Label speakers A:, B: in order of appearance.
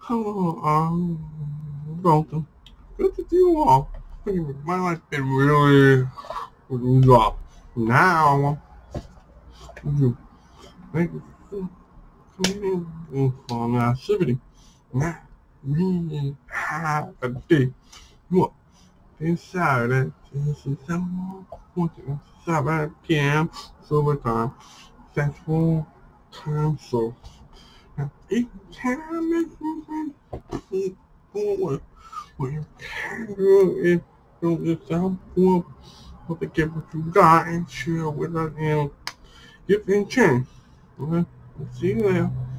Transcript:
A: Hello, welcome. Good to see you all. My life's been really rough. Now, you make committing from activity. Now, we have a day. Look, this Saturday, this is 7 p.m. Silver time. Central Time Zone. Now, it can make me forward. What you can do is build yourself up, but to get what you got and share with us and give it a chance. Okay? See you there.